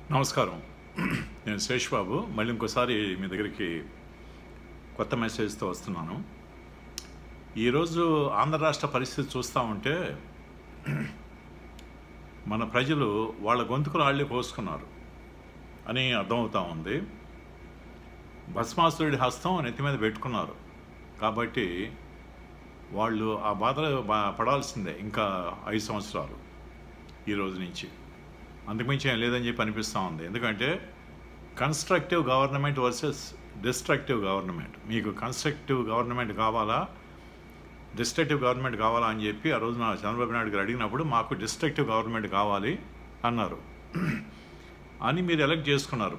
నమస్కారం. నేను శేష్ బాబు. మళ్ళీ ఇంకోసారి మీ దగ్గరికి కొత్త మెసేజ్తో వస్తున్నాను. ఈరోజు ఆంధ్ర రాష్ట్ర పరిస్థితి చూస్తూ ఉంటే మన ప్రజలు వాళ్ళ గొంతుకులు వాళ్ళే కోసుకున్నారు అని అర్థమవుతూ ఉంది. భస్మాసురుడి హస్తం నెత్తి మీద పెట్టుకున్నారు కాబట్టి వాళ్ళు ఆ బాధలు పడాల్సిందే ఇంకా 5 సంవత్సరాలు ఈ రోజు నుంచి. అంతకుమించి ఏం లేదని చెప్పి అనిపిస్తూ ఉంది. ఎందుకంటే constructive government versus destructive government. మీకు కన్స్ట్రక్టివ్ గవర్నమెంట్ కావాలా, డిస్ట్రక్టివ్ గవర్నమెంట్ కావాలా అని చెప్పి ఆ రోజున చంద్రబాబు నాయుడు గారు అడిగినప్పుడు మాకు డిస్ట్రక్టివ్ గవర్నమెంట్ కావాలి అన్నారు అని మీరు ఎలక్ట్ చేసుకున్నారు.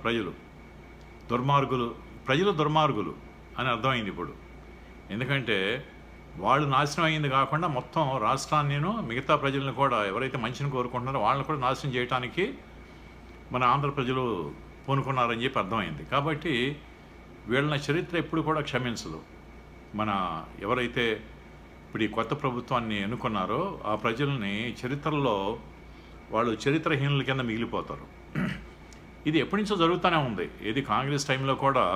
ప్రజలు దుర్మార్గులు అని అర్థమైంది ఇప్పుడు. ఎందుకంటే వాళ్ళు నాశనం అయ్యింది కాకుండా మొత్తం రాష్ట్రాన్ని మిగతా ప్రజలను కూడా ఎవరైతే మంచిని కోరుకుంటున్నారో వాళ్ళని కూడా నాశనం చేయడానికి మన ఆంధ్ర ప్రజలు పూనుకున్నారని చెప్పి అర్థమైంది. కాబట్టి వీళ్ళ చరిత్ర ఎప్పుడు కూడా క్షమించదు. మన ఎవరైతే ఇప్పుడు ఈ కొత్త ప్రభుత్వాన్ని ఎన్నుకున్నారో ఆ ప్రజల్ని చరిత్రలో వాళ్ళు చరిత్రహీనుల కింద మిగిలిపోతారు. ఇది ఎప్పటి నుంచో జరుగుతూనే ఉంది. ఇది కాంగ్రెస్ టైంలో కూడా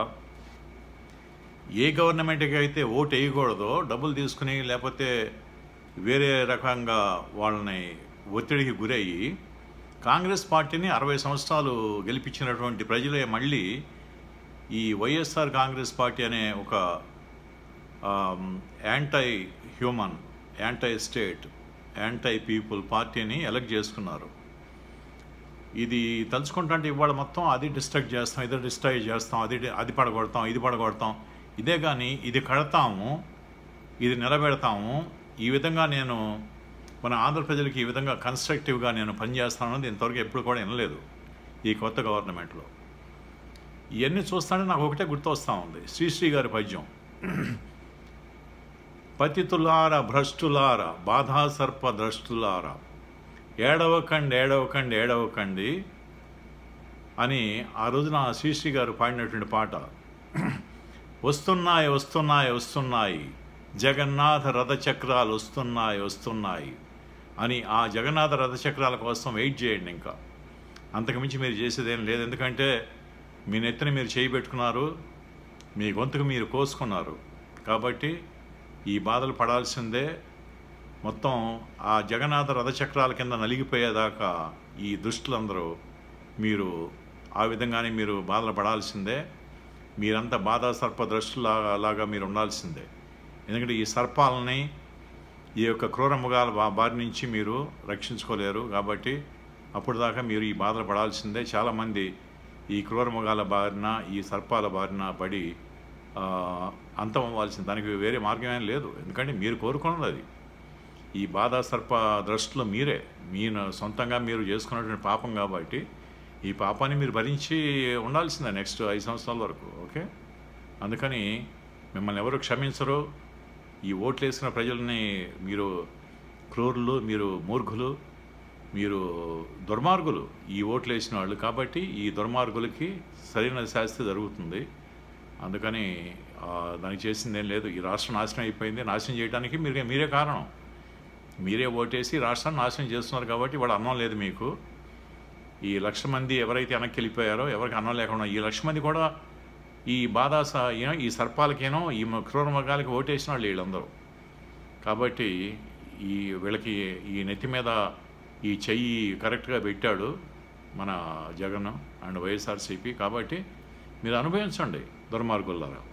ఏ గవర్నమెంట్కి అయితే ఓటు వేయకూడదో డబ్బులు తీసుకుని లేకపోతే వేరే రకంగా వాళ్ళని ఒత్తిడికి గురయ్యి కాంగ్రెస్ పార్టీని 60 సంవత్సరాలు గెలిపించినటువంటి ప్రజలే మళ్ళీ ఈ వైఎస్ఆర్ కాంగ్రెస్ పార్టీ అనే ఒక anti human, anti state, anti people పార్టీని ఎలక్ట్ చేసుకున్నారు. ఇది తలుచుకుంటుంటే ఇవాళ మొత్తం అది డిస్ట్రాక్ట్ చేస్తాం, ఇది డిస్ట్రాక్ట్ చేస్తాం, అది పడగొడతాం, ఇది పడగొడతాం, ఇదే కానీ ఇది కడతాము, ఇది నిలబెడతాము. ఈ విధంగా నేను మన ఆంధ్ర ప్రజలకి ఈ విధంగా కన్స్ట్రక్టివ్గా నేను పనిచేస్తానన్నది ఇంతవరకు ఎప్పుడు కూడా వినలేదు ఈ కొత్త గవర్నమెంట్లో. ఇవన్నీ చూస్తానే నాకు ఒకటే గుర్తు వస్తూ ఉంది, శ్రీశ్రీ గారి పద్యం. పతితులార భ్రష్టులార బాధాసర్ప ద్రష్టులార ఏడవకండి ఏడవకండి ఏడవకండి అని ఆ రోజున శ్రీశ్రీ గారు పాడినటువంటి పాట. వస్తున్నాయి వస్తున్నాయి వస్తున్నాయి జగన్నాథ రథ చక్రాలు వస్తున్నాయి వస్తున్నాయి అని ఆ జగన్నాథ రథ చక్రాల కోసం వెయిట్ చేయండి. ఇంకా అంతకుమించి మీరు చేసేదేం లేదు. ఎందుకంటే మీ నెత్తిని మీరు చేయి పెట్టుకున్నారు, మీ గొంతుకు మీరు కోసుకున్నారు. కాబట్టి ఈ బాధలు పడాల్సిందే. మొత్తం ఆ జగన్నాథ రథచక్రాల కింద నలిగిపోయేదాకా ఈ దుష్టులందరూ మీరు ఆ విధంగానే మీరు బాధలు పడాల్సిందే. మీరంతా బాధా సర్ప ద్రష్టులాగా మీరు ఉండాల్సిందే. ఎందుకంటే ఈ సర్పాలని, ఈ యొక్క క్రూర మృగాల బారి నుంచి మీరు రక్షించుకోలేరు. కాబట్టి అప్పుడు దాకా మీరు ఈ బాధలు పడాల్సిందే. చాలామంది ఈ క్రూర మృగాల బారిన, ఈ సర్పాల బారిన పడి అంతం అవ్వాల్సింది. దానికి వేరే మార్గమేం లేదు. ఎందుకంటే మీరు కోరుకున్నది అది. ఈ బాధా సర్ప ద్రష్టులు మీరే, మీ సొంతంగా మీరు చేసుకున్నటువంటి పాపం. కాబట్టి ఈ పాపాన్ని మీరు భరించి ఉండాల్సిందే నెక్స్ట్ 5 సంవత్సరాల వరకు. ఓకే, అందుకని మిమ్మల్ని ఎవరు క్షమించరు. ఈ ఓట్లు వేసిన ప్రజల్ని మీరు క్రూరులు, మీరు మూర్ఖులు, మీరు దుర్మార్గులు ఈ ఓట్లు వేసిన వాళ్ళు. కాబట్టి ఈ దుర్మార్గులకి సరైన శాస్తి జరుగుతుంది. అందుకని దానికి చేసిందేం లేదు. ఈ రాష్ట్రం నాశనం అయిపోయింది. నాశనం చేయడానికి మీరే కారణం. మీరే ఓటేసి రాష్ట్రాన్ని నాశనం చేస్తున్నారు. కాబట్టి వాడు అన్నం లేదు మీకు. ఈ 1,00,000 మంది ఎవరైతే వెనక్కి వెళ్ళిపోయారో, ఎవరికి అన్నం లేకుండా ఈ 1,00,000 మంది కూడా ఈ బాధ ఈ సర్పాలకేనో, ఈ క్రూర మృగాలకి ఓటేసిన వాళ్ళు వీళ్ళందరూ. కాబట్టి వీళ్ళకి ఈ నెత్తి మీద ఈ చెయ్యి కరెక్ట్గా పెట్టాడు మన జగన్ అండ్ వైఎస్ఆర్సీపీ. కాబట్టి మీరు అనుభవించండి దుర్మార్గులారా.